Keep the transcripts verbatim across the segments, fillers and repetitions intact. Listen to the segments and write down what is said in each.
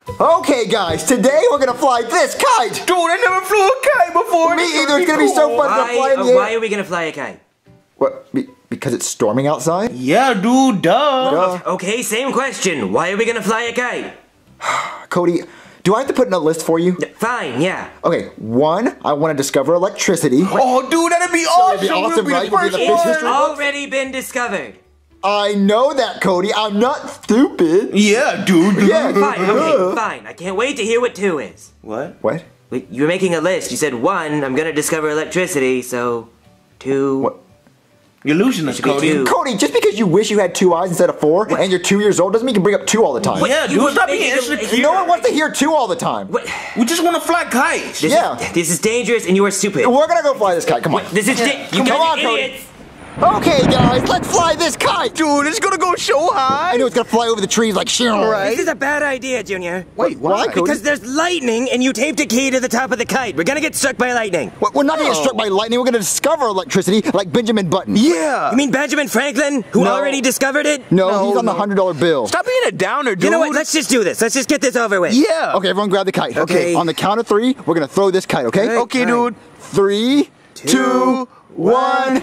Okay, guys, today we're gonna fly this kite. Dude, I never flew a kite before. Me either. It's gonna be so fun to fly in the uh, air. Why are we gonna fly a kite? What? Be because it's storming outside? Yeah, dude, duh. Duh. Okay, same question. Why are we gonna fly a kite? Cody, do I have to put in a list for you? Fine, yeah. Okay, one, I want to discover electricity. Oh, dude, that'd be awesome. That'd be awesome, We'll be right? the We'll be first the first one. history- Already been discovered. I know that, Cody. I'm not stupid. Yeah, dude. Yeah. Fine, okay, fine. I can't wait to hear what two is. What? What? Wait, you were making a list. You said one, I'm gonna discover electricity, so two. What? You're losing us, should be Cody. two. Cody, just because you wish you had two eyes instead of four, and you're two years old, doesn't mean you can bring up two all the time. Yeah, You dude, stop were being making a- insecure. No one wants to hear two all the time. What? We just want to fly kites. This Yeah. Is, this is dangerous, and you are stupid. We're gonna go fly this kite. Come on. This is da- you Come guys on, are Cody. idiots. Okay, guys, let's fly this kite. Dude, it's gonna go so high. I know it's gonna fly over the trees like shit. Right. This is a bad idea, Junior. Wait, why, Cody? Because there's lightning, and you taped a key to the top of the kite. We're gonna get struck by lightning. We're- We're not gonna get struck by lightning. We're gonna discover electricity like Benjamin Button. Yeah. You mean Benjamin Franklin, who No. already discovered it? No, No, he's on the no. hundred dollar bill. Stop being a downer, dude. You know what? Let's just do this. Let's just get this over with. Yeah. Okay, everyone grab the kite. Okay. On the count of three, we're gonna throw this kite, okay? Right. Okay, dude. Three, two, one.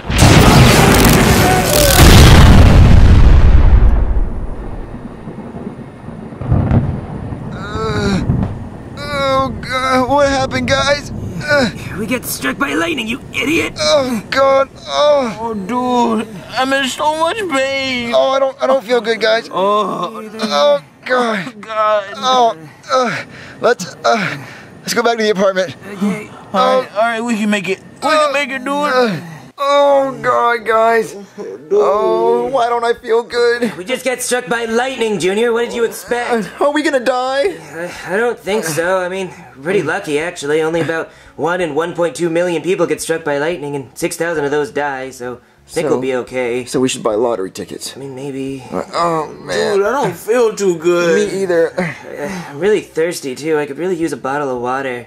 Oh, God. What happened, guys? Uh, We get struck by lightning, you idiot. oh, God. Oh, Oh, dude, I'm in so much pain. oh, I don't, I don't feel good, guys. Oh, Oh, God. God. Oh, uh, let's, uh, let's go back to the apartment. Okay. All right, all right, we can make it. We can make it, dude. Uh, oh, God, guys. Oh, why don't I feel good? We just got struck by lightning, Junior. What did you expect? Are we gonna die? I, I don't think so. I mean, pretty lucky, actually. Only about one in one point two million people get struck by lightning, and six thousand of those die, so I think So- we'll be okay. So we should buy lottery tickets. I mean, maybe. Oh, man. Dude, I don't feel too good. Me either. I'm really thirsty, too. I could really use a bottle of water.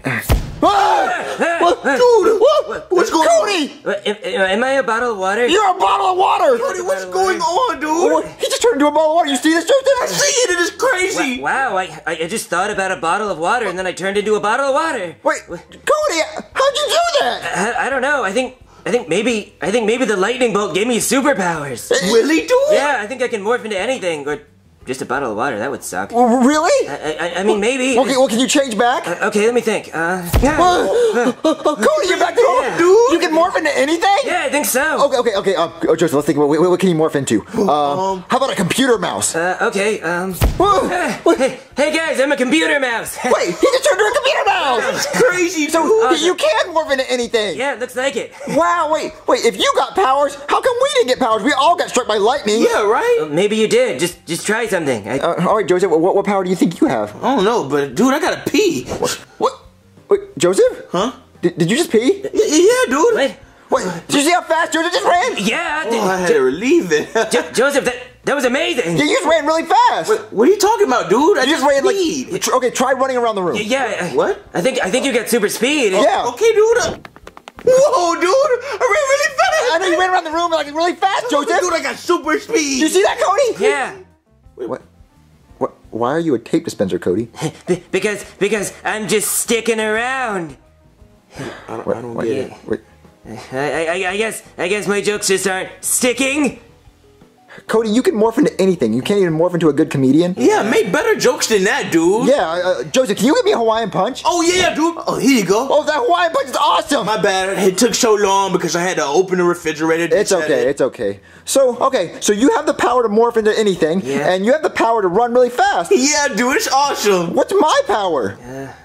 Ah! What? Dude, what? What's going on? Cody! What, am, am I a bottle of water? You're a bottle of water! Cody, what's going on, dude? Oh, he just turned into a bottle of water. You see this, I Joseph? see it. It is crazy. Wow, I, I just thought about a bottle of water, and then I turned into a bottle of water. Wait, Cody, how'd you do that? I, I don't know. I think I think maybe I think maybe the lightning bolt gave me superpowers. Really, dude? Yeah, I think I can morph into anything, or just a bottle of water. That would suck. Well, really? I, I, I mean, maybe. Okay, well, can you change back? Okay, let me think. Uh, yeah. Uh, Cody, you're back to normal, Yeah. dude. You can morph into anything? Yeah, I think so. Okay, okay, okay. Uh, oh, Joseph, let's think. What, what, what can you morph into? Um, how about a computer mouse? Uh, okay. Um. Whoa. Hey, hey guys, I'm a computer mouse. Wait, he just turned into a computer mouse! Crazy. So Awesome. you can morph into anything! Yeah, it looks like it. Wow, wait, wait, if you got powers, how come we didn't get powers? We all got struck by lightning. Yeah, right? Maybe you did. Just just try something. I, Uh, all right, Joseph, what, what power do you think you have? I don't know, but dude, I gotta pee. What? Wait, Joseph? Huh? Did, did you just pee? Y- yeah, dude. what? Wait, did you see how fast Joseph just ran? Yeah. I Oh, I did- had to relieve it. Jo- Joseph, that that was amazing. Yeah, you just ran really fast. What are you talking about, dude? I you just ran like. peed. tr- Okay, try running around the room. Yeah. I- What? I think I think you got super speed. Yeah. Okay, dude. uh, Whoa, dude. I ran really fast. I know you ran around the room like really fast, Joseph. Dude, I got super speed. Did you see that, Cody? Yeah. What? What? Why are you a tape dispenser, Cody? B- because because I'm just sticking around. I don't, Wait, I don't wait, get it. wait. I, I I guess I guess my jokes just aren't sticking. Cody, you can morph into anything. You can't even morph into a good comedian. Yeah, make better jokes than that, dude. Yeah, uh, Joseph, can you give me a Hawaiian punch? Oh, yeah, dude. Oh, here you go. Oh, that Hawaiian punch is awesome! My bad. It took so long because I had to open the refrigerator. to It's set okay, it. it's okay. So, okay, so you have the power to morph into anything, Yeah. and you have the power to run really fast. Yeah, dude, it's awesome. What's my power?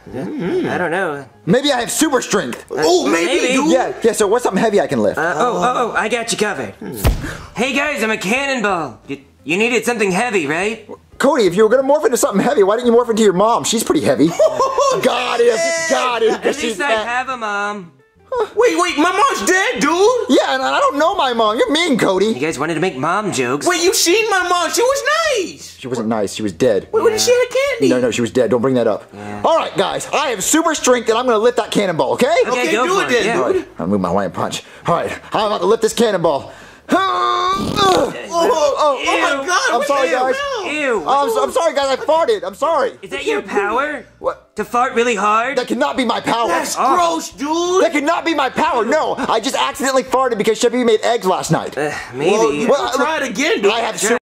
I don't know. Maybe I have super strength. Oh, maybe, maybe. dude. Yeah, yeah, so what's something heavy I can lift? Uh, oh oh oh! I got you covered. Hey guys, I'm a cannonball. You, you needed something heavy, right? Cody, if you were gonna morph into something heavy, why didn't you morph into your mom? She's pretty heavy. got him, got him. At she's least I fat. have a mom. Wait, wait, my mom's dead, dude. Yeah, and I don't know my mom. You're mean, You Cody. guys wanted to make mom jokes. Wait, you seen my mom? She was nice. She wasn't nice. She was dead. Wait, what did she have candy? No, no, she was dead. Don't bring that up. All right, guys, I have super strength, and I'm gonna lift that cannonball. Okay? Okay, Okay, go do for it it. then, Yeah. All right, I'll move my Hawaiian punch. All right, I'm about to lift this cannonball. Oh, oh, oh my Ew. God! I'm what sorry, the guys. hell? Ew. I'm, so, I'm sorry, guys. I farted. I'm sorry. Is that your power? What? To fart really hard? That cannot be my power. That's Oh. gross, dude. That cannot be my power. No, I just accidentally farted because Shippy made eggs last night. Uh, maybe. Well, you Well, try it again, dude. I have